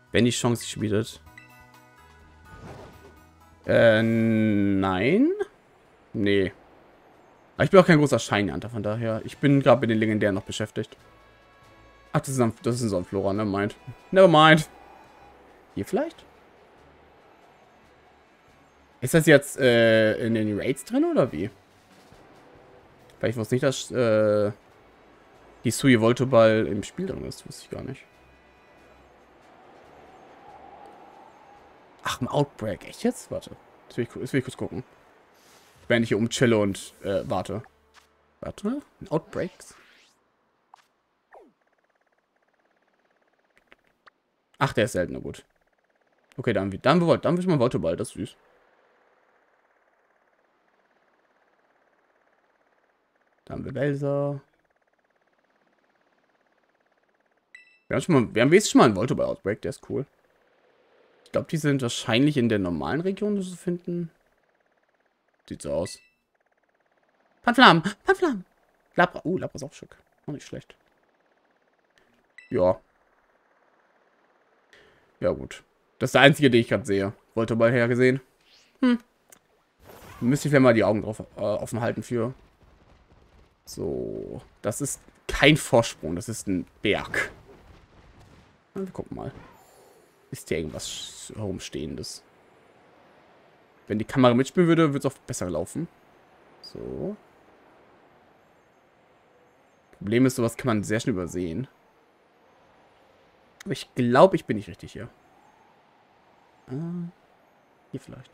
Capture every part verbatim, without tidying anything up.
Wenn die Chance sich bietet. Äh, nein. Nee. Aber ich bin auch kein großer Shiny Hunter, von daher. Ich bin gerade mit den Legendären noch beschäftigt. Ach, das ist ein, das ist ein Sonnenflora, ne? Mind. Never mind. Hier vielleicht? Ist das jetzt äh, in den Raids drin oder wie? Weil ich wusste nicht, dass äh, die Suye Voltoball im Spiel drin ist. Wusste ich gar nicht. Ach, ein Outbreak. Echt jetzt? Warte. Das will ich, das will ich kurz gucken. Während ich hier umchille und äh, warte. Warte. Ein Outbreak. Ach, der ist seltener, gut. Okay, dann, dann, dann, dann will ich mal Voltoball. Das ist süß. Da haben wir Welser. Wir haben, schon mal, wir haben wenigstens schon mal einen Voltoball Outbreak, der ist cool. Ich glaube, die sind wahrscheinlich in der normalen Region zu finden. Sieht so aus. Panflam! Panflam! Labra. Uh, Labra ist auch schick. Auch nicht schlecht. Ja. Ja, gut. Das ist der einzige, den ich gerade sehe. Voltoball hergesehen. Hm. Müsste ich vielleicht mal die Augen drauf äh, offen halten für. So. Das ist kein Vorsprung. Das ist ein Berg. Na, wir gucken mal. Ist hier irgendwas herumstehendes? Wenn die Kamera mitspielen würde, würde es auch besser laufen. So. Problem ist, sowas kann man sehr schnell übersehen. Aber ich glaube, ich bin nicht richtig hier. Ah, hier vielleicht.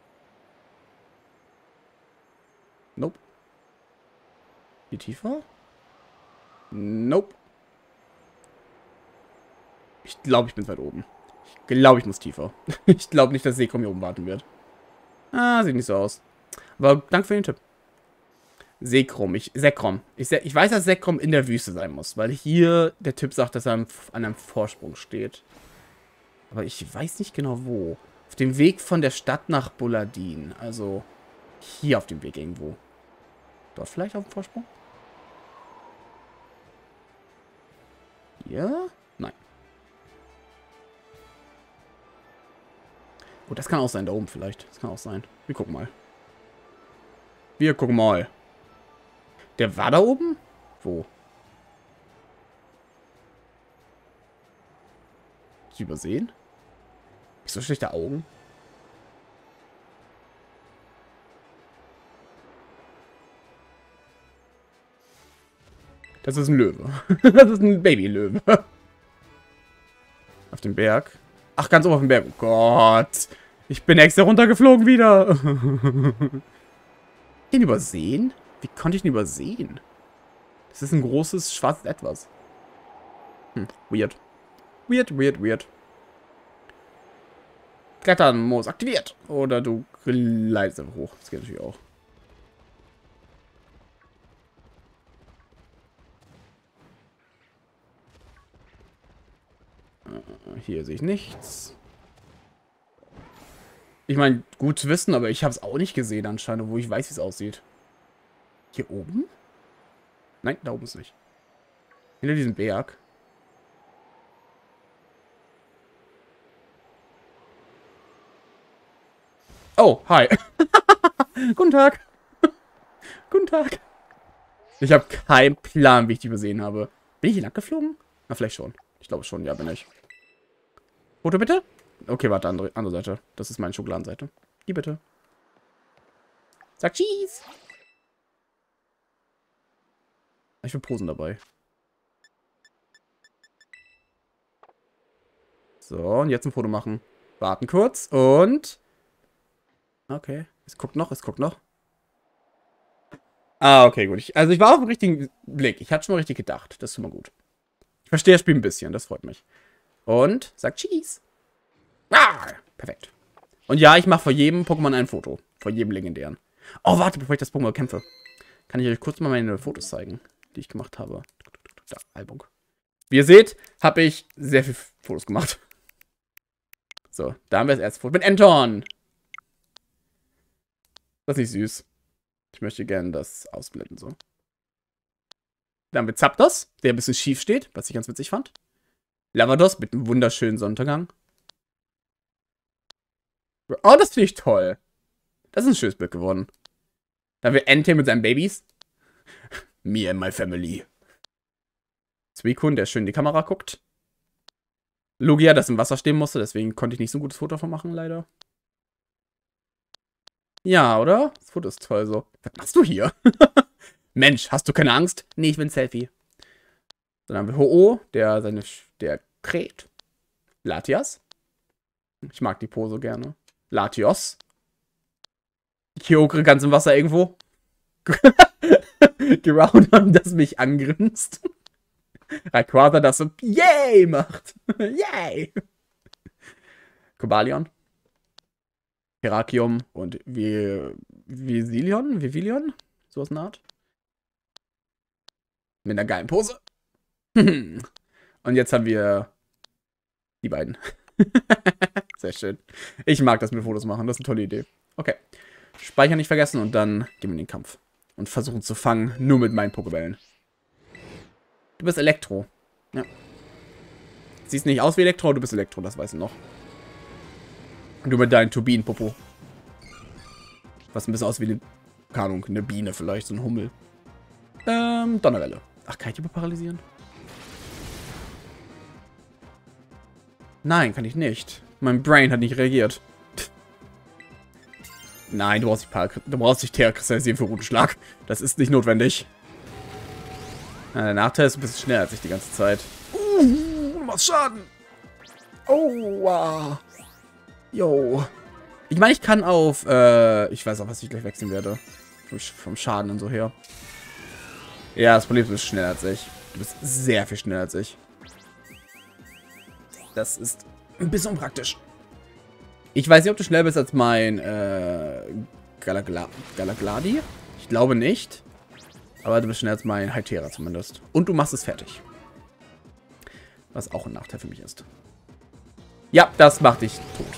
Nope. Hier tiefer? Nope. Ich glaube, ich bin weit oben. Ich glaube, ich muss tiefer. Ich glaube nicht, dass Seekrom hier oben warten wird. Ah, sieht nicht so aus. Aber danke für den Tipp. Seekrom. Ich, Sekrom. Ich, ich weiß, dass Sekrom in der Wüste sein muss, weil hier der Typ sagt, dass er an einem Vorsprung steht. Aber ich weiß nicht genau wo. Auf dem Weg von der Stadt nach Buladin. Also hier auf dem Weg irgendwo. Dort vielleicht auf dem Vorsprung? Hier? Nein. Gut, das kann auch sein, da oben vielleicht. Das kann auch sein. Wir gucken mal. Wir gucken mal. Der war da oben? Wo? Ist übersehen? Ist so schlechte Augen? Das ist ein Löwe. Das ist ein Babylöwe. Auf dem Berg. Ach, ganz oben auf dem Berg. Oh Gott. Ich bin extra runtergeflogen wieder. Den übersehen? Wie konnte ich ihn übersehen? Das ist ein großes, schwarzes Etwas. Hm, weird. Weird, weird, weird. Klettern-Modus aktiviert. Oder du gleitest einfach hoch. Das geht natürlich auch. Hier sehe ich nichts. Ich meine, gut zu wissen, aber ich habe es auch nicht gesehen anscheinend, wo ich weiß, wie es aussieht. Hier oben? Nein, da oben ist nicht. Hinter diesem Berg. Oh, hi. Guten Tag. Guten Tag. Ich habe keinen Plan, wie ich die übersehen habe. Bin ich hier lang geflogen? Na, vielleicht schon. Ich glaube schon, ja, bin ich. Foto bitte? Okay, warte, andere, andere Seite. Das ist meine Schokoladenseite. Die bitte. Sag Cheese. Ich will Posen dabei. So, und jetzt ein Foto machen. Warten kurz und... Okay, es guckt noch, es guckt noch. Ah, okay, gut. Ich, also ich war auf dem richtigen Blick. Ich hatte schon mal richtig gedacht. Das ist schon mal gut. Ich verstehe das Spiel ein bisschen, das freut mich. Und sag Cheese. Ah, perfekt. Und ja, ich mache vor jedem Pokémon ein Foto. Vor jedem legendären. Oh, warte, bevor ich das Pokémon kämpfe. Kann ich euch kurz mal meine Fotos zeigen, die ich gemacht habe. Da, Album. Wie ihr seht, habe ich sehr viele Fotos gemacht. So, da haben wir das erste Foto mit Anton. Das ist nicht süß. Ich möchte gerne das ausblenden, so. Dann haben wir Zapdos, der ein bisschen schief steht, was ich ganz witzig fand. Lavados mit einem wunderschönen Sonnenuntergang. Oh, das finde ich toll. Das ist ein schönes Bild geworden. Da haben wir Entei mit seinen Babys. Me and my family. Suicune, der schön in die Kamera guckt. Lugia, das im Wasser stehen musste, deswegen konnte ich nicht so ein gutes Foto davon machen, leider. Ja, oder? Das Foto ist toll so. Was machst du hier? Mensch, hast du keine Angst? Nee, ich will ein Selfie. Dann haben wir Ho-Oh, der seine, der kräht. Latias. Ich mag die Pose gerne. Latios. Kyogre ganz im Wasser irgendwo. Groudon, das mich angrinst. Rayquaza, das so Yay macht. Yay. Cobalion. Terrakium und Visilion? Vivilion? So was in der Art. Mit einer geilen Pose. Und jetzt haben wir die beiden. Sehr schön. Ich mag das mit Fotos machen. Das ist eine tolle Idee. Okay. Speicher nicht vergessen und dann gehen wir in den Kampf. Und versuchen zu fangen, nur mit meinen Pokébällen. Du bist Elektro. Ja. Siehst nicht aus wie Elektro, du bist Elektro, das weißt du noch. Und du mit deinen Turbinenpopo. Was ein bisschen aus wie eine, keine Ahnung, eine Biene vielleicht, so ein Hummel. Ähm, Donnerwelle. Ach, kann ich die paralysieren? Nein, kann ich nicht. Mein Brain hat nicht reagiert. Nein, du brauchst nicht, Par du brauchst nicht Terra-Kristallisieren für Rutenschlag. Das ist nicht notwendig. Ja, der Nachteil ist, du bist schneller als ich die ganze Zeit. Uh, du machst Schaden. Oh, wow. Yo. Ich meine, ich kann auf, äh, ich weiß auch, was ich gleich wechseln werde. Vom, vom Schaden und so her. Ja, das Problem ist, du bist schneller als ich. Du bist sehr viel schneller als ich. Das ist ein bisschen unpraktisch. Ich weiß nicht, ob du schneller bist als mein, äh, Galagla Galagladi. Ich glaube nicht. Aber du bist schneller als mein Hytera zumindest. Und du machst es fertig. Was auch ein Nachteil für mich ist. Ja, das macht dich tot.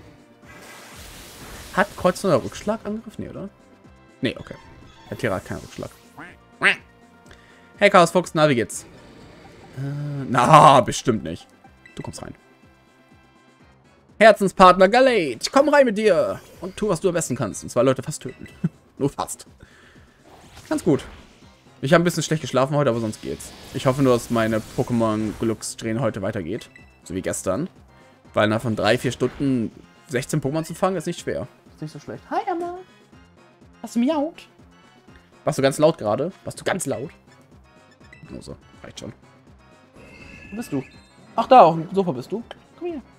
Hat Kreuz noch einen Rückschlagangriff? Nee, oder? Nee, okay. Hytera hat keinen Rückschlag. Hey, Chaos Fuchs, na, wie geht's? Äh, na, bestimmt nicht. Du kommst rein. Herzenspartner Gallade, komm rein mit dir. Und tu, was du am besten kannst. Und zwar Leute fast töten. Nur fast. Ganz gut. Ich habe ein bisschen schlecht geschlafen heute, aber sonst geht's. Ich hoffe nur, dass meine Pokémon-Glückssträhne heute weitergeht. So wie gestern. Weil nach von drei, vier Stunden sechzehn Pokémon zu fangen, ist nicht schwer. Ist nicht so schlecht. Hi, Emma. Hast du miaut? Warst du ganz laut gerade? Warst du ganz laut? Nur so. Reicht schon. Wo bist du? Ach, da, auf dem Sofa bist du. Komm her.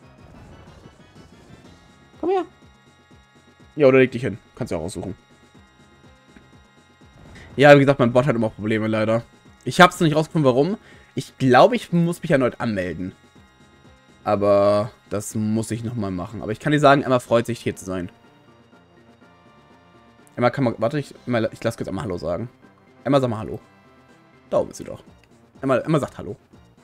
Komm her. Ja, oder leg dich hin. Kannst du auch aussuchen. Ja, wie gesagt, mein Bot hat immer Probleme, leider. Ich hab's noch nicht rausgefunden, warum. Ich glaube, ich muss mich erneut anmelden. Aber das muss ich nochmal machen. Aber ich kann dir sagen, Emma freut sich, hier zu sein. Emma kann mal... Warte, ich, Emma, ich lasse kurz einmal Hallo sagen. Emma, sag mal Hallo. Da oben ist sie doch. Emma, Emma sagt Hallo.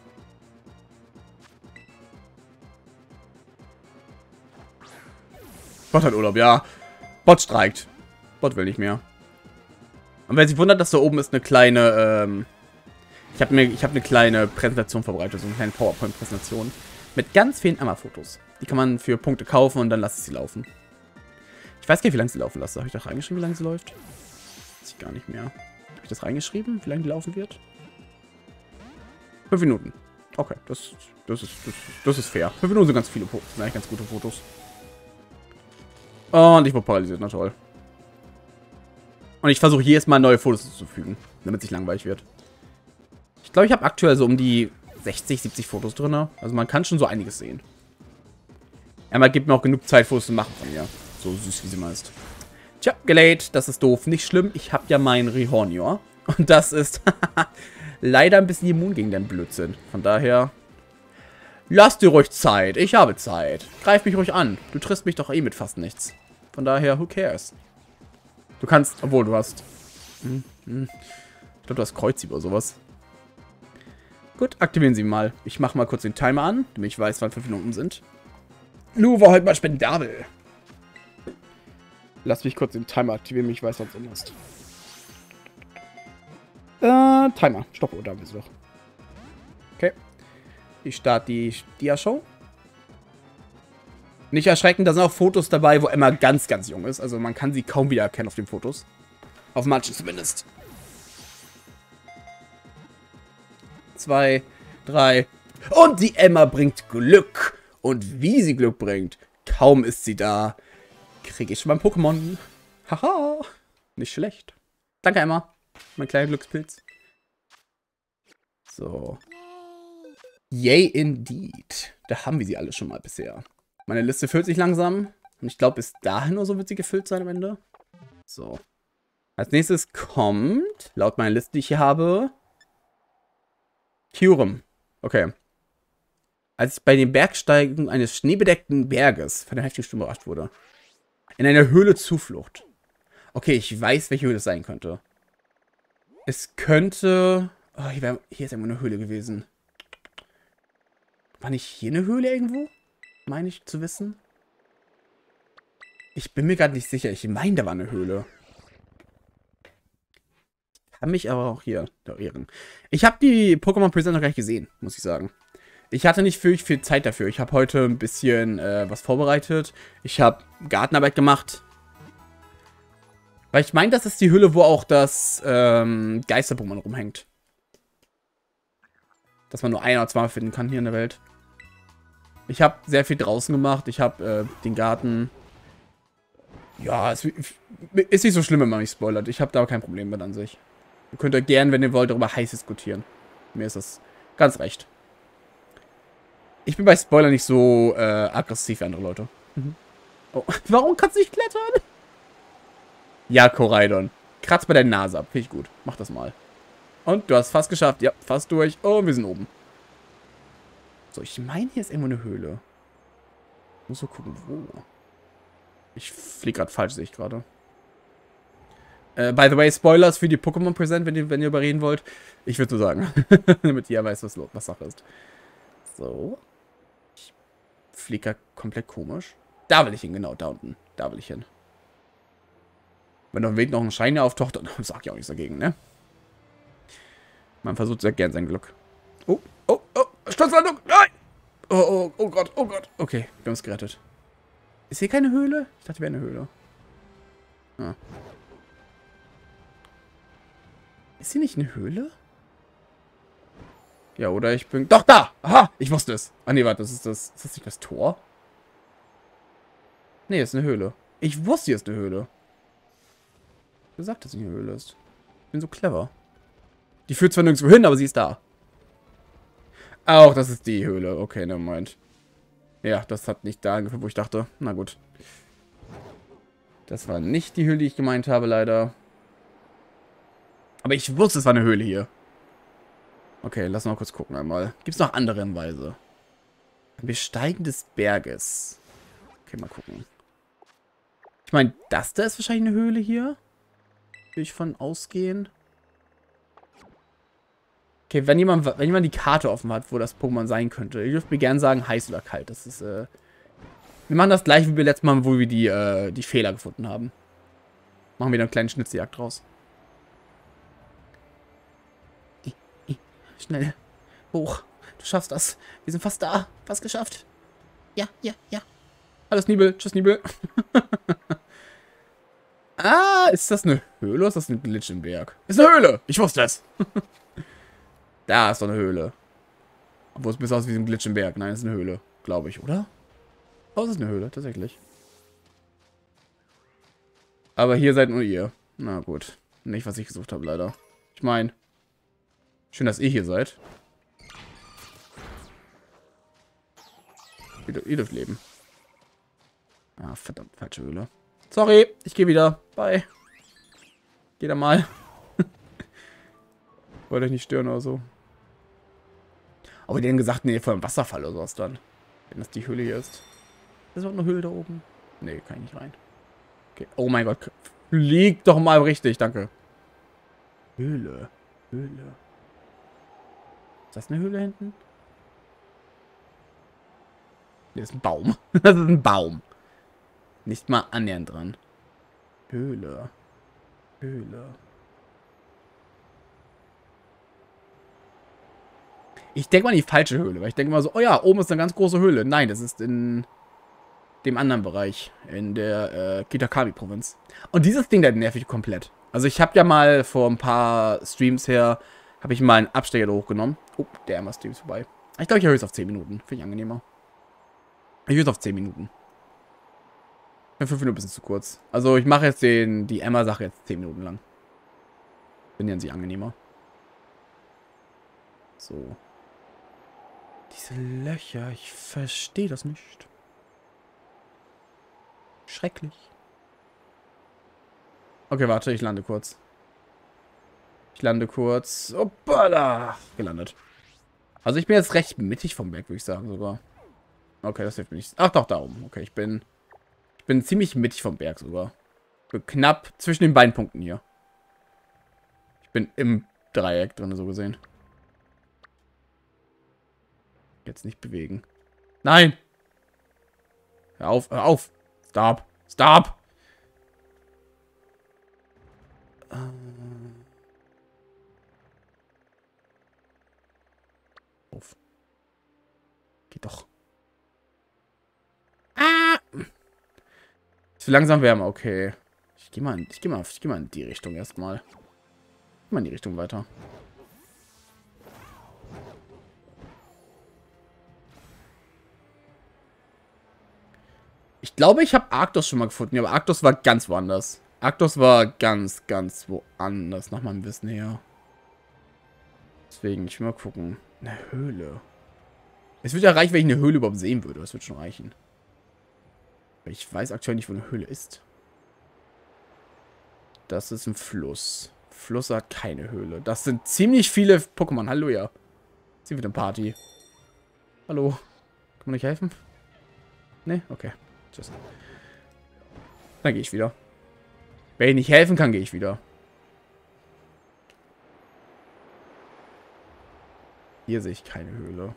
Bot hat Urlaub, ja. Bot streikt. Bot will nicht mehr. Und wer sich wundert, dass da oben ist eine kleine, ähm... Ich habe mir, ich habe eine kleine Präsentation vorbereitet, so eine kleine PowerPoint-Präsentation. Mit ganz vielen Emma-Fotos. Die kann man für Punkte kaufen und dann lasse ich sie laufen. Ich weiß gar nicht, wie lange sie laufen lasse. Habe ich das reingeschrieben, wie lange sie läuft? Weiß ich gar nicht mehr. Habe ich das reingeschrieben, wie lange die laufen wird? Fünf Minuten. Okay, das, das, ist, das, das ist fair. Fünf Minuten sind ganz viele Fotos. Sind eigentlich ganz gute Fotos. Und ich wurde paralysiert, na toll. Und ich versuche jedes Mal neue Fotos zuzufügen, damit es nicht langweilig wird. Ich glaube, ich habe aktuell so um die sechzig, siebzig Fotos drin. Also man kann schon so einiges sehen. Emma gibt mir auch genug Zeit, Fotos zu machen von mir. So süß, wie sie mal ist. Tja, Gallade, das ist doof. Nicht schlimm, ich habe ja meinen Rihornior. Und das ist leider ein bisschen immun gegen den Blödsinn. Von daher, lass dir ruhig Zeit. Ich habe Zeit. Greif mich ruhig an. Du triffst mich doch eh mit fast nichts. Von daher, who cares? Du kannst, obwohl du hast... Hm, hm. Ich glaube, du hast Kreuzhieb oder sowas. Gut, aktivieren Sie mal. Ich mache mal kurz den Timer an, damit ich weiß, wann fünf Minuten sind. Lu war heute mal spendabel. Lass mich kurz den Timer aktivieren, damit ich weiß, wann es ist. Äh, Timer. Stopp, da bist du doch. Okay. Ich starte die Dia-Show. Nicht erschrecken, da sind auch Fotos dabei, wo Emma ganz, ganz jung ist. Also man kann sie kaum wiedererkennen auf den Fotos. Auf manchen zumindest. Zwei, drei. Und die Emma bringt Glück. Und wie sie Glück bringt, kaum ist sie da, kriege ich schon mein Pokémon. Haha. Nicht schlecht. Danke, Emma. Mein kleiner Glückspilz. So. Yay, indeed. Da haben wir sie alle schon mal bisher. Meine Liste füllt sich langsam. Und ich glaube, bis dahin oder so wird sie gefüllt sein am Ende. So. Als nächstes kommt, laut meiner Liste, die ich hier habe, Kyurem. Okay. Als ich bei den Bergsteigen eines schneebedeckten Berges von der heftigen Stimme überrascht wurde. In einer Höhle Zuflucht. Okay, ich weiß, welche Höhle es sein könnte. Es könnte... Oh, hier, wär, hier ist irgendwo eine Höhle gewesen. War nicht hier eine Höhle irgendwo? Meine ich zu wissen. Ich bin mir gerade nicht sicher. Ich meine, da war eine Höhle. Ich kann mich aber auch hier irren. Ich habe die Pokémon Present noch gar nicht gesehen, muss ich sagen. Ich hatte nicht wirklich viel Zeit dafür. Ich habe heute ein bisschen äh, was vorbereitet. Ich habe Gartenarbeit gemacht. Weil ich meine, das ist die Höhle, wo auch das ähm, Geister-Pokémon rumhängt. Dass man nur ein oder zweimal finden kann hier in der Welt. Ich habe sehr viel draußen gemacht. Ich habe äh, den Garten... Ja, es ist nicht so schlimm, wenn man mich spoilert. Ich habe da kein Problem mit an sich. Ihr könnt euch gern, wenn ihr wollt, darüber heiß diskutieren. Mir ist das ganz recht. Ich bin bei Spoiler nicht so äh, aggressiv wie andere Leute. Mhm. Oh, warum kannst du nicht klettern? Ja, Koraidon. Kratz bei der Nase ab. Finde ich gut. Mach das mal. Und du hast fast geschafft. Ja, fast durch. Oh, wir sind oben. So, ich meine, hier ist irgendwo eine Höhle. Ich muss so gucken, wo. Ich fliege gerade falsch, sehe ich gerade. Äh, by the way, Spoilers für die Pokémon Present, wenn ihr, wenn ihr überreden wollt. Ich würde so sagen. Damit ihr weiß, was, was Sache ist. So. Ich fliege gerade komplett komisch. Da will ich hin, genau, da unten. Da will ich hin. Wenn auf dem Weg noch ein Shiny auftaucht, dann sag ich auch nichts dagegen, ne? Man versucht sehr gern sein Glück. Oh, oh, oh, Sturzlandung, nein! Oh, oh, oh Gott, oh Gott. Okay, wir haben es gerettet. Ist hier keine Höhle? Ich dachte, wäre eine Höhle. Ah. Ist hier nicht eine Höhle? Ja, oder ich bin... Doch, da! Aha, ich wusste es. Ah, nee, warte, das ist das... Ist das nicht das Tor? Nee, ist eine Höhle. Ich wusste, hier ist eine Höhle. Gesagt, dass es eine Höhle ist. Ich bin so clever. Die führt zwar nirgendwo hin, aber sie ist da. Auch, das ist die Höhle. Okay, ne, meint. Ja, das hat nicht da angefangen, wo ich dachte. Na gut. Das war nicht die Höhle, die ich gemeint habe, leider. Aber ich wusste, es war eine Höhle hier. Okay, lass mal kurz gucken einmal. Gibt es noch andere Hinweise? Ein Besteigen des Berges. Okay, mal gucken. Ich meine, das da ist wahrscheinlich eine Höhle hier. Will ich von ausgehen. Okay, wenn jemand, wenn jemand die Karte offen hat, wo das Pokémon sein könnte, ihr dürft mir gerne sagen, heiß oder kalt. Das ist, äh... Wir machen das gleich wie wir letztes Mal, wo wir die, äh, die Fehler gefunden haben. Machen wir dann eine kleine Schnitzeljagd draus. Schnell. Hoch. Du schaffst das. Wir sind fast da. Fast geschafft. Ja, ja, ja. Hallo Sneebel. Tschüss, Sneebel. Ah, ist das eine Höhle oder ist das ein Glitch im Berg? Ist eine Höhle. Ich wusste es. Da ist doch eine Höhle. Obwohl es besser aus wie ein Glitch im Berg. Nein, es ist eine Höhle. Glaube ich, oder? Oh, es ist eine Höhle, tatsächlich. Aber hier seid nur ihr. Na gut. Nicht, was ich gesucht habe, leider. Ich meine, schön, dass ihr hier seid. Ihr, ihr dürft leben. Ah, verdammt, falsche Höhle. Sorry, ich gehe wieder. Bye. Geht da mal. Wollte euch nicht stören oder so. Aber die haben gesagt, nee, vor einem Wasserfall oder sowas dann. Wenn das die Höhle hier ist. Ist auch eine Höhle da oben? Nee, kann ich nicht rein. Okay. Oh mein Gott. Flieg doch mal richtig, danke. Höhle. Höhle. Ist das eine Höhle hinten? Nee, das ist ein Baum. Das ist ein Baum. Nicht mal annähernd dran. Höhle. Höhle. Ich denke mal in die falsche Höhle, weil ich denke mal so, oh ja, oben ist eine ganz große Höhle. Nein, das ist in... dem anderen Bereich. In der äh, Kitakami-Provinz. Und dieses Ding, da nervt mich komplett. Also ich habe ja mal vor ein paar Streams her, habe ich mal einen Abstecher da hochgenommen. Oh, der Emma-Stream ist vorbei. Ich glaube, ich erhöhe es auf zehn Minuten. Finde ich angenehmer. Ich erhöhe es auf zehn Minuten. fünf Minuten ein bisschen zu kurz. Also ich mache jetzt den, die Emma-Sache jetzt zehn Minuten lang. Bin ja an sich angenehmer. So. Diese Löcher, ich verstehe das nicht. Schrecklich. Okay, warte, ich lande kurz. Ich lande kurz. Hoppala! Gelandet. Also ich bin jetzt recht mittig vom Berg, würde ich sagen sogar. Okay, das hilft mir nicht. Ach doch, da oben. Okay, ich bin... Ich bin ziemlich mittig vom Berg sogar. Ich bin knapp zwischen den beiden Punkten hier. Ich bin im Dreieck drin, so gesehen. Jetzt nicht bewegen. Nein! Hör auf, hör auf! Stop! Stop! Auf. Geht doch. Ah! Zu langsam wärmer, okay. Ich gehe mal, ich geh mal, ich geh mal in die Richtung erstmal. Geh mal in die Richtung weiter. Ich glaube, ich habe Arktos schon mal gefunden, aber Arktos war ganz woanders. Arktos war ganz, ganz woanders, nach meinem Wissen her. Deswegen, ich will mal gucken. Eine Höhle. Es würde ja reichen, wenn ich eine Höhle überhaupt sehen würde. Das wird schon reichen. Aber ich weiß aktuell nicht, wo eine Höhle ist. Das ist ein Fluss. Fluss hat keine Höhle. Das sind ziemlich viele Pokémon. Hallo, ja. Sie wird eine Party. Hallo. Kann man euch helfen? Ne? Okay. Tschüss. Dann gehe ich wieder. Wenn ich nicht helfen kann, gehe ich wieder. Hier sehe ich keine Höhle.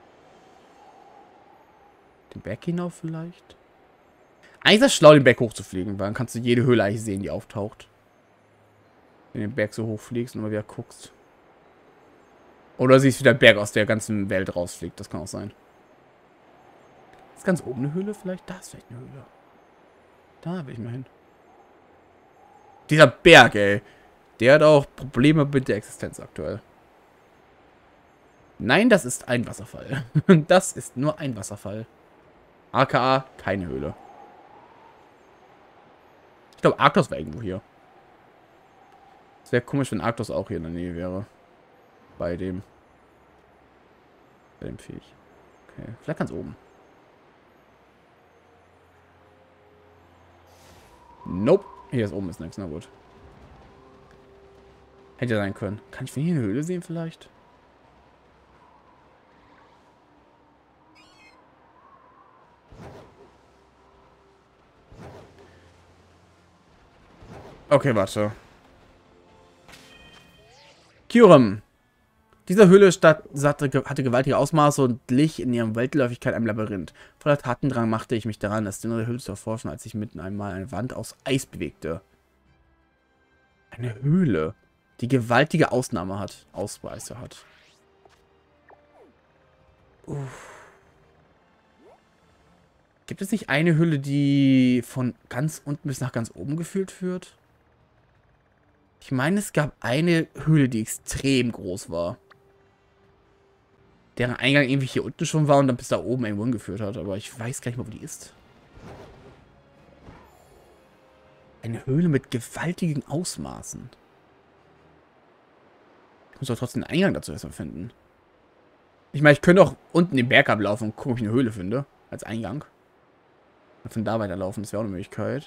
Den Berg hinauf vielleicht? Eigentlich ist das schlau, den Berg hochzufliegen, weil dann kannst du jede Höhle eigentlich sehen, die auftaucht. Wenn du den Berg so hoch fliegst und immer wieder guckst. Oder siehst, wie der Berg aus der ganzen Welt rausfliegt. Das kann auch sein. Ist ganz oben eine Höhle vielleicht? Da ist vielleicht eine Höhle. Da will ich mal hin. Dieser Berg, ey. Der hat auch Probleme mit der Existenz aktuell. Nein, das ist ein Wasserfall. Das ist nur ein Wasserfall. A K A keine Höhle. Ich glaube, Arktos war irgendwo hier. Es wäre komisch, wenn Arktos auch hier in der Nähe wäre. Bei dem. Bei dem Viech. Okay, vielleicht ganz oben. Nope. Hier ist oben ist nichts. Na gut. Hätte ja sein können. Kann ich von hier eine Höhle sehen vielleicht? Okay, warte. Kyurem. Diese Höhle statt, hatte, hatte gewaltige Ausmaße und glich in ihrer Weltläufigkeit einem Labyrinth. Voller Tatendrang machte ich mich daran, das innere Höhle zu erforschen, als ich mitten einmal eine Wand aus Eis bewegte. Eine Höhle, die gewaltige Ausnahme hat. Ausweise hat. Uff. Gibt es nicht eine Höhle, die von ganz unten bis nach ganz oben geführt führt? Ich meine, es gab eine Höhle, die extrem groß war. Deren Eingang irgendwie hier unten schon war und dann bis da oben irgendwo hingeführt hat. Aber ich weiß gar nicht mehr, wo die ist. Eine Höhle mit gewaltigen Ausmaßen. Ich muss doch trotzdem den Eingang dazu erstmal finden. Ich meine, ich könnte auch unten den Berg ablaufen und gucken, ob ich eine Höhle finde. Als Eingang. Und von da weiterlaufen, das wäre auch eine Möglichkeit.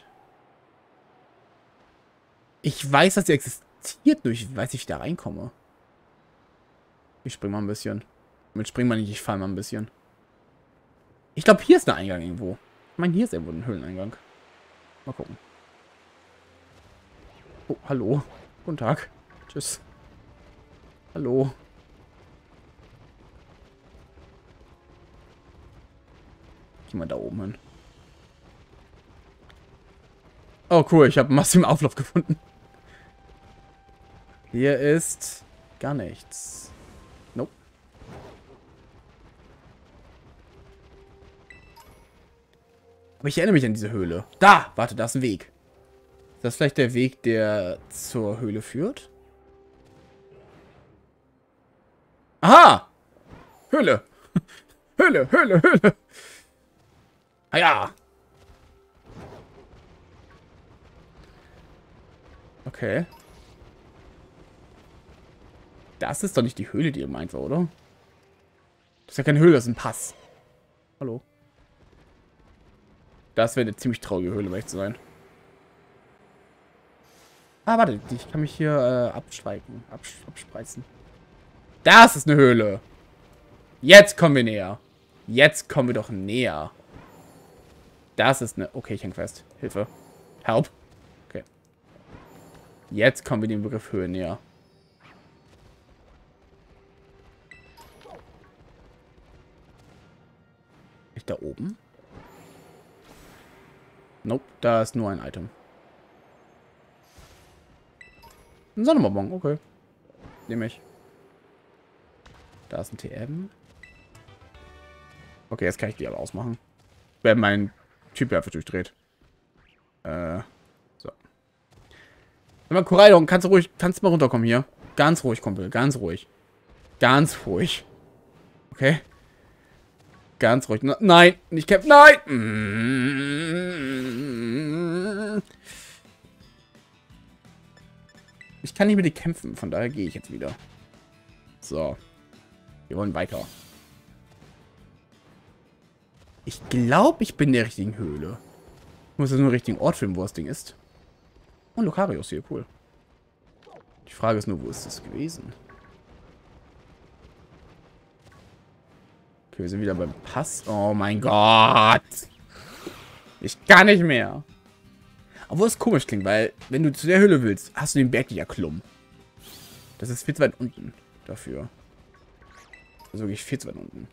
Ich weiß, dass sie existiert, nur ich weiß nicht, wie ich da reinkomme. Ich spring mal ein bisschen. Mit springen wir nicht, ich fall mal ein bisschen. Ich glaube, hier ist ein Eingang irgendwo. Ich meine, hier ist irgendwo ein Höhleneingang. Mal gucken. Oh, hallo. Guten Tag. Tschüss. Hallo. Geh mal da oben hin. Oh, cool. Ich habe massiven Auflauf gefunden. Hier ist gar nichts. Nope. Aber ich erinnere mich an diese Höhle. Da! Warte, da ist ein Weg. Ist das vielleicht der Weg, der zur Höhle führt? Aha! Höhle! Höhle, Höhle, Höhle! Ah ja! Okay. Das ist doch nicht die Höhle, die ihr meint war, oder? Das ist ja keine Höhle, das ist ein Pass. Hallo. Das wäre eine ziemlich traurige Höhle, um ehrlich zu sein. Ah, warte, ich kann mich hier äh, abschweigen, abs abspreizen. Das ist eine Höhle. Jetzt kommen wir näher. Jetzt kommen wir doch näher. Das ist eine... Okay, ich häng fest. Hilfe. Help. Okay. Jetzt kommen wir dem Begriff Höhe näher. Ist da oben? Nope, da ist nur ein Item. Ein Sonnenbonbon, okay. Nehme ich. Da ist ein T M. Okay, jetzt kann ich die aber ausmachen. Wenn mein Typ einfach durchdreht. Äh, so. Sag mal, Koraidon, kannst du ruhig, kannst du mal runterkommen hier? Ganz ruhig, Kumpel, ganz ruhig. Ganz ruhig. Okay? Ganz ruhig. Na, nein, nicht kämpfen, nein! Ich kann nicht mit dir kämpfen, von daher gehe ich jetzt wieder. So. Wir wollen weiter. Ich glaube, ich bin in der richtigen Höhle. Ich muss jetzt nur den richtigen Ort finden, wo das Ding ist. Und Lucarius hier, cool. Die Frage ist nur, wo ist das gewesen? Okay, wir sind wieder beim Pass. Oh mein Gott. Ich kann nicht mehr. Obwohl es komisch klingt, weil wenn du zu der Höhle willst, hast du den Berg nicht erklommen. Das ist viel zu weit unten dafür. Das ist wirklich viel zu weit unten.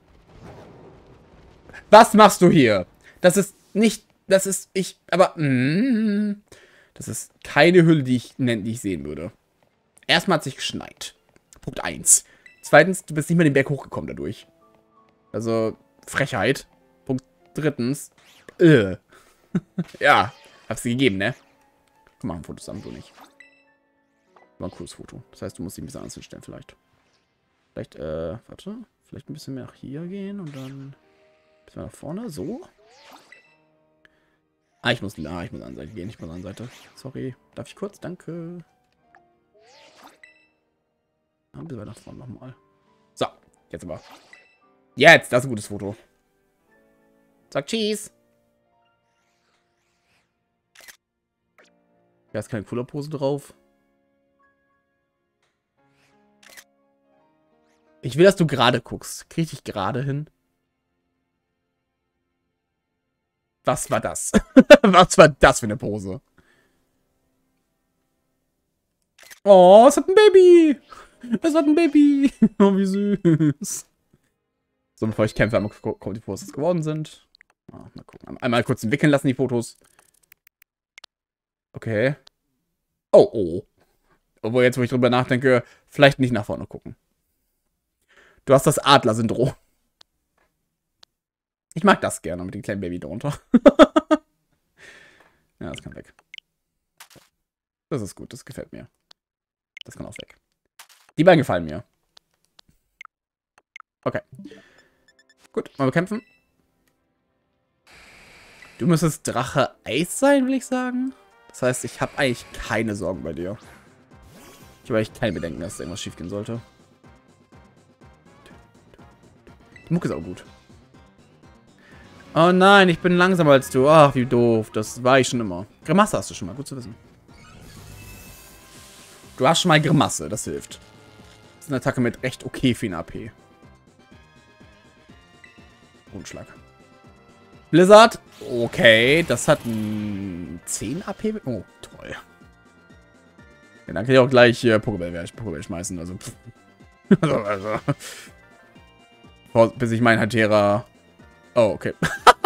Was machst du hier? Das ist nicht... Das ist... Ich... Aber... Mm, das ist keine Höhle, die ich, die ich sehen würde. Erstmal hat es sich geschneit. Punkt eins. Zweitens, du bist nicht mehr den Berg hochgekommen dadurch. Also, Frechheit. Punkt drittens. Äh. Ja. Hab's dir gegeben, ne? Komm, machen Fotos zusammen, du nicht. War ein cooles Foto. Das heißt, du musst dich ein bisschen anders hinstellen, vielleicht. Vielleicht, äh, warte. Vielleicht ein bisschen mehr nach hier gehen und dann ein bisschen mehr nach vorne. So. Ah, ich muss, ah, ich muss an die Seite gehen. Ich muss an die Seite. Sorry. Darf ich kurz? Danke. Ein bisschen weiter nach vorne nochmal. So. Jetzt aber. Jetzt. Das ist ein gutes Foto. Sag Cheese. Da ist keine Cooler-Pose drauf. Ich will, dass du gerade guckst. Krieg ich dich gerade hin? Was war das? Was war das für eine Pose? Oh, es hat ein Baby. Es hat ein Baby. Oh, wie süß. So, bevor ich kämpfe, einmal gucken, ob die Fotos geworden sind. Ah, mal gucken. Einmal kurz entwickeln lassen, die Fotos. Okay. Oh, oh. Obwohl, jetzt, wo ich drüber nachdenke, vielleicht nicht nach vorne gucken. Du hast das Adler-Syndrom. Ich mag das gerne mit dem kleinen Baby drunter. Ja, das kann weg. Das ist gut, das gefällt mir. Das kann auch weg. Die beiden gefallen mir. Okay. Gut, mal bekämpfen. Du müsstest Drache Eis sein, will ich sagen. Das heißt, ich habe eigentlich keine Sorgen bei dir. Ich habe eigentlich keine Bedenken, dass irgendwas schief gehen sollte. Die Mucke ist auch gut. Oh nein, ich bin langsamer als du. Ach, wie doof. Das war ich schon immer. Grimasse hast du schon mal. Gut zu wissen. Du hast schon mal Grimasse. Das hilft. Das ist eine Attacke mit recht okay viel A P. Rundschlag. Blizzard. Okay, das hat ein zehn A P. Oh, toll. Ja, dann kann ich auch gleich hier Pokéball, Pokéball schmeißen. Also, also, also. Bis ich meinen Hatera... Oh, okay.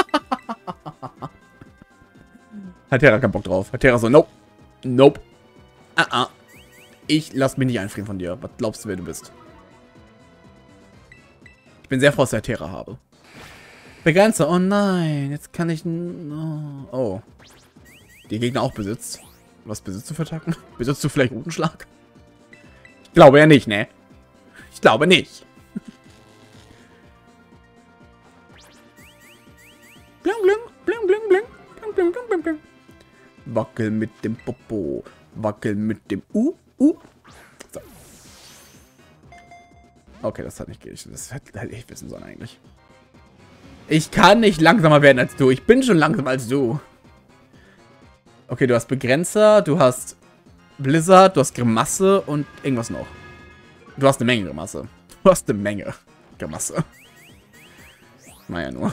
Hatera hat keinen Bock drauf. Hatera so, nope. Nope. Ah, ah. Ich lass mich nicht einfrieren von dir. Was glaubst du, wer du bist? Ich bin sehr froh, dass ich Hatera habe. Begrenzer. Oh nein. Jetzt kann ich... Oh. oh. Die Gegner auch besitzt. Was besitzt du für Attacken? Besitzt du vielleicht Rutenschlag? Ich glaube ja nicht, ne? Ich glaube nicht. Bling, bling, bling, bling, bling. Bling, bling, bling, bling, bling. Wackel mit dem Popo. Wackel mit dem U. U. So. Okay, das hat nicht geht. Das hätte halt ich wissen sollen eigentlich. Ich kann nicht langsamer werden als du. Ich bin schon langsamer als du. Okay, du hast Begrenzer, du hast Blizzard, du hast Grimasse und irgendwas noch. Du hast eine Menge Grimasse. Du hast eine Menge Grimasse. Naja, nur.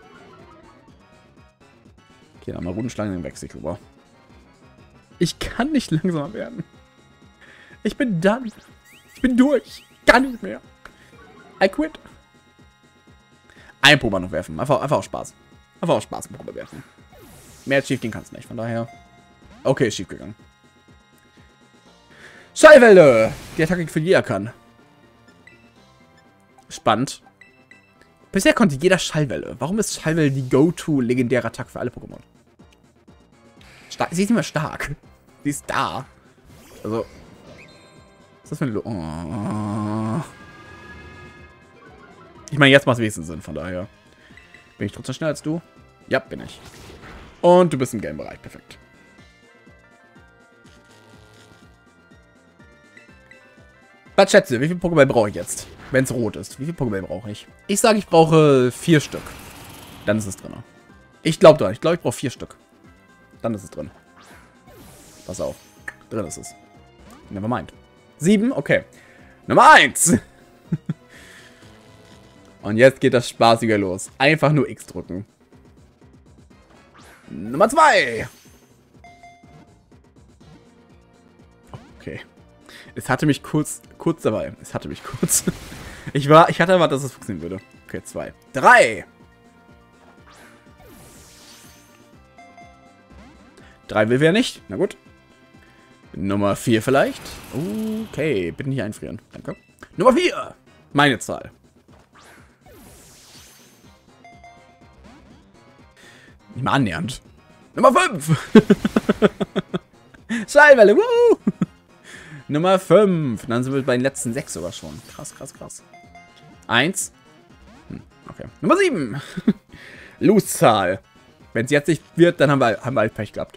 Okay, dann mal Rudenschlangen, den wechsel ich rüber. Ich kann nicht langsamer werden. Ich bin done. Ich bin durch. Gar nicht mehr. I quit. Ein Pokémon noch werfen. Einfach, einfach aus Spaß. Einfach aus Spaß ein Pokémon werfen. Mehr als schief gehen kann es nicht. Von daher. Okay, ist schief gegangen. Schallwelle. Die Attacke für jeder kann. Spannend. Bisher konnte jeder Schallwelle. Warum ist Schallwelle die Go-To-legendäre Attacke für alle Pokémon? Stark. Sie ist nicht mehr stark. Sie ist da. Also. Was ist das für ein Lo oh. Ich meine, jetzt macht es wenigstens Sinn, von daher. Bin ich trotzdem schneller als du? Ja, bin ich. Und du bist im Game-Bereich. Perfekt. Was schätze, wie viel Pokéball brauche ich jetzt? Wenn es rot ist. Wie viel Pokéball brauche ich? Ich sage, ich brauche vier Stück. Dann ist es drin. Ich glaube dran. Ich glaube, ich brauche vier Stück. Dann ist es drin. Pass auf. Drin ist es. Never mind. Sieben? Okay. Nummer eins. Und jetzt geht das Spaßige los. Einfach nur X drücken. Nummer zwei. Okay. Es hatte mich kurz, kurz dabei. Es hatte mich kurz. Ich war, ich hatte erwartet, dass es funktionieren würde. Okay, zwei. Drei. Drei will wer nicht. Na gut. Nummer vier vielleicht. Okay, bitte nicht einfrieren. Danke. Nummer vier. Meine Zahl. Nicht mal annähernd. Nummer fünf. Schallwelle. Woo! Nummer fünf. Dann sind wir bei den letzten sechs sogar schon. Krass, krass, krass. eins. Hm, okay. Nummer sieben. Loszahl. Wenn es jetzt nicht wird, dann haben wir, haben wir halt Pech gehabt.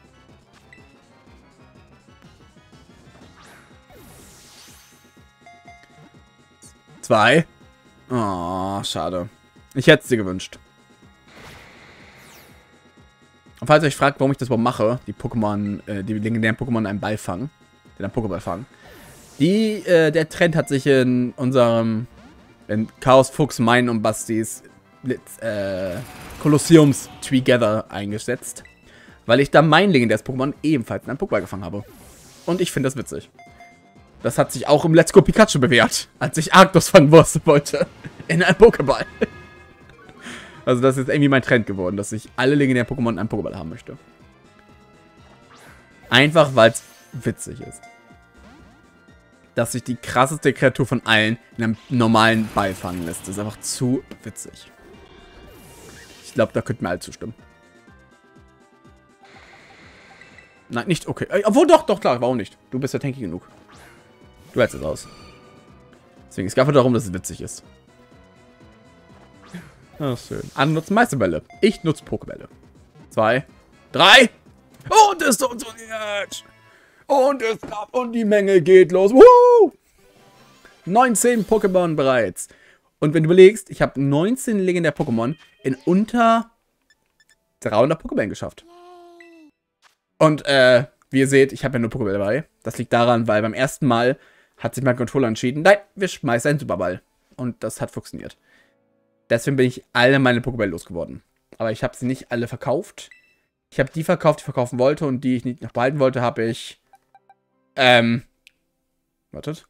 zwei. Oh, schade. Ich hätte es dir gewünscht. Und falls ihr euch fragt, warum ich das überhaupt mache, die Pokémon, äh, die legendären Pokémon einen Ball fangen, den einen Pokéball fangen, die, äh, der Trend hat sich in unserem, in Chaos, Fuchs, Mein und Bastis, äh, Kolosseums Together eingesetzt, weil ich da mein legendäres Pokémon ebenfalls in einen Pokéball gefangen habe. Und ich finde das witzig. Das hat sich auch im Let's Go Pikachu bewährt, als ich Arctos fangen wollte, in einen Pokéball. Also das ist jetzt irgendwie mein Trend geworden, dass ich alle legendären Pokémon in einem Pokéball haben möchte. Einfach, weil es witzig ist. Dass sich die krasseste Kreatur von allen in einem normalen Ball fangen lässt. Das ist einfach zu witzig. Ich glaube, da könnten wir alle zustimmen. Nein, nicht okay. Obwohl, doch, doch, klar, warum nicht? Du bist ja tanky genug. Du hältst es aus. Deswegen, es geht einfach darum, dass es witzig ist. Ach, schön. Andere nutzen Meisterbälle. Ich nutze Pokébälle. Zwei. Drei. Und es funktioniert. Und es klappt. Und die Menge geht los. Woo! neunzehn Pokémon bereits. Und wenn du überlegst, ich habe neunzehn legendäre Pokémon in unter dreihundert Pokébällen geschafft. Und, äh, wie ihr seht, ich habe ja nur Pokébälle dabei. Das liegt daran, weil beim ersten Mal hat sich mein Controller entschieden, nein, wir schmeißen einen Superball. Und das hat funktioniert. Deswegen bin ich alle meine Pokébälle losgeworden. Aber ich habe sie nicht alle verkauft. Ich habe die verkauft, die ich verkaufen wollte. Und die ich nicht noch behalten wollte, habe ich... Ähm... Wartet.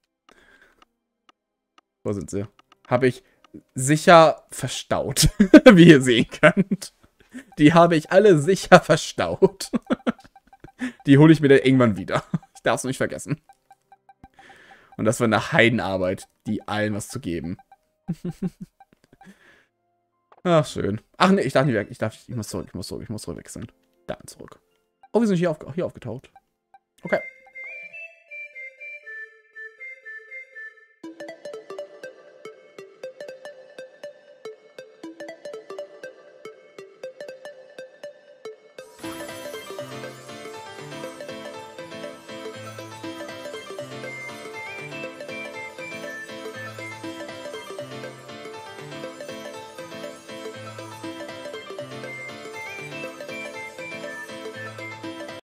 Wo sind sie? Habe ich sicher verstaut. Wie ihr sehen könnt. Die habe ich alle sicher verstaut. Die hole ich mir dann irgendwann wieder. Ich darf es nicht vergessen. Und das war eine Heidenarbeit, die allen was zu geben. Ach, schön. Ach nee, ich darf nicht weg. Ich darf, ich muss zurück, ich muss zurück, ich muss zurück wechseln. Dann zurück. Oh, wir sind hier, auf, hier aufgetaucht. Okay.